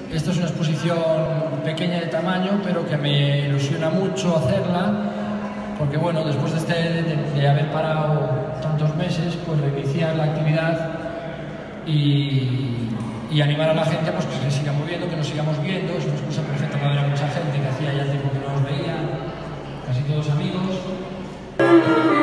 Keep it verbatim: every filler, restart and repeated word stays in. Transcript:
Esta es una exposición pequeña de tamaño, pero que me ilusiona mucho hacerla, porque bueno, después de, este, de, de haber parado tantos meses, pues reiniciar la actividad y, y animar a la gente pues, que se siga moviendo, que nos sigamos viendo. Es una excusa perfecta para ver a mucha gente que hacía ya tiempo que no nos veía, casi todos amigos.